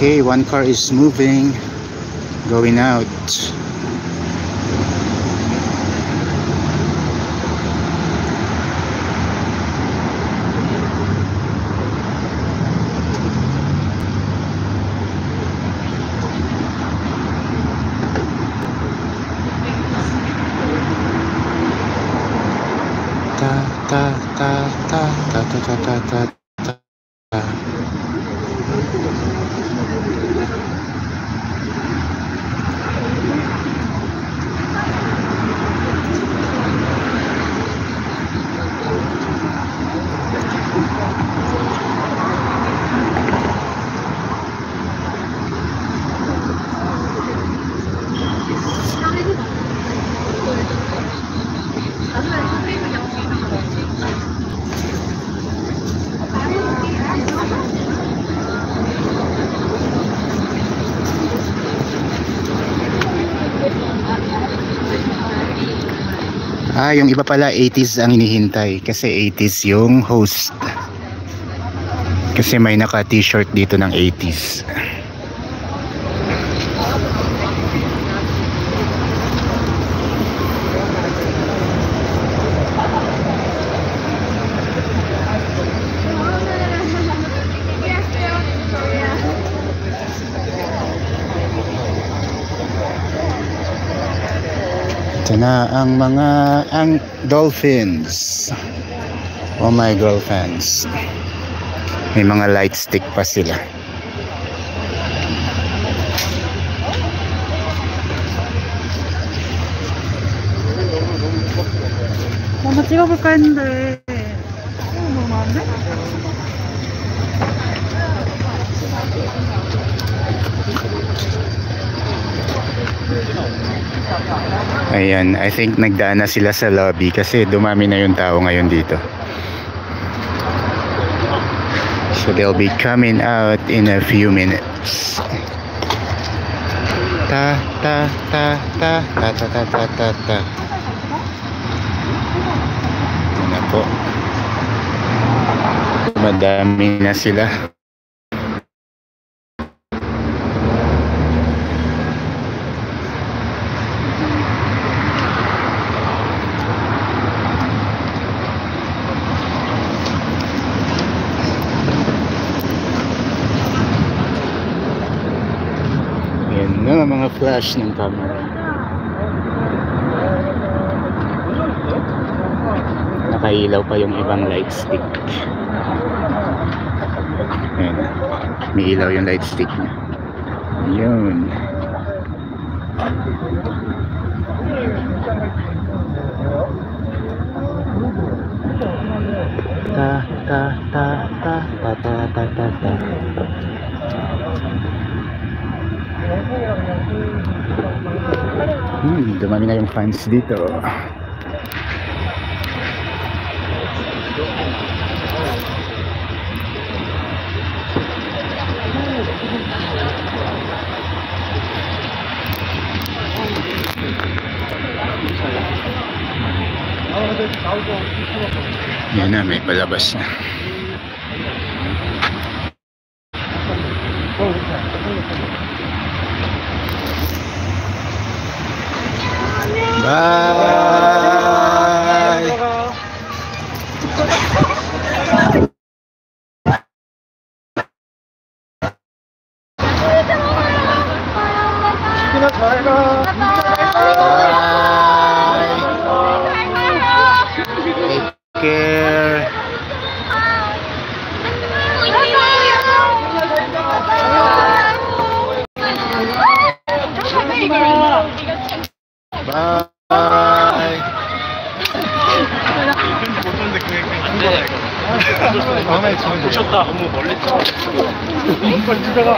Okay, one car is moving, going out. Ta ta ta ta ta ta ta ta ta ta. Yung iba pala 80s ang hinihintay kasi 80s yung host. Kasi may naka t-shirt dito ng 80s. Ito na ang dolphins. Oh my girlfriends. May mga light stick pa sila. 한번 찍어볼까 했는데 너무 안 돼? Ayan, I think nagdaan na sila sa lobby kasi dumami na yung tao ngayon dito. So they'll be coming out in a few minutes. Ta ta ta ta ta ta ta ta ta ta. Ito na po. Madami na sila. Yan na mga flash ng camera. Nakailaw pa yung ibang light stick. Ayan. May ilaw yung light stick niya. Yun. Ta ta ta ta ta ta ta ta ta. Dumami na yung fans dito. Yan na, may palabas na. Bye! Take care. Bye. 미쳤다. 너무 멀리 있어. 빨리 들어가.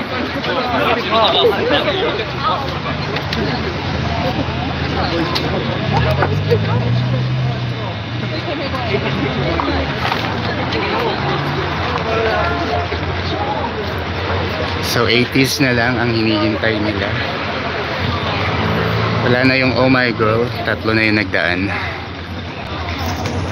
So 80s na lang ang hinihintay nila. Wala na yung Oh My Girl, tatlo na yung nagdaan.